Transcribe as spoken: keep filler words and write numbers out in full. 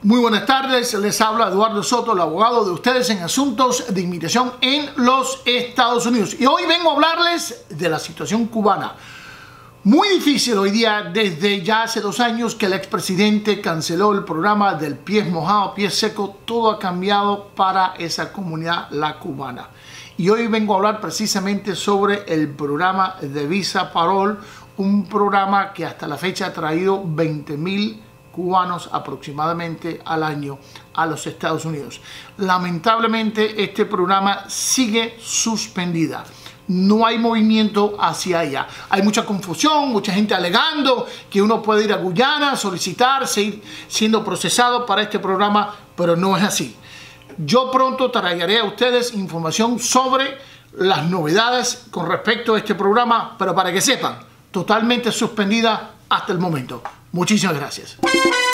Muy buenas tardes, les habla Eduardo Soto, el abogado de ustedes en asuntos de inmigración en los Estados Unidos. Y hoy vengo a hablarles de la situación cubana. Muy difícil hoy día, desde ya hace dos años que el expresidente canceló el programa del pies mojado, pies seco. Todo ha cambiado para esa comunidad, la cubana. Y hoy vengo a hablar precisamente sobre el programa de Visa Parole, un programa que hasta la fecha ha traído veinte mil cubanos aproximadamente al año a los Estados Unidos. Lamentablemente este programa sigue suspendida. No hay movimiento hacia allá. Hay mucha confusión, mucha gente alegando que uno puede ir a Guyana, solicitar, seguir siendo procesado para este programa, pero no es así. Yo pronto traeré a ustedes información sobre las novedades con respecto a este programa, pero para que sepan, totalmente suspendida hasta el momento. Muchísimas gracias.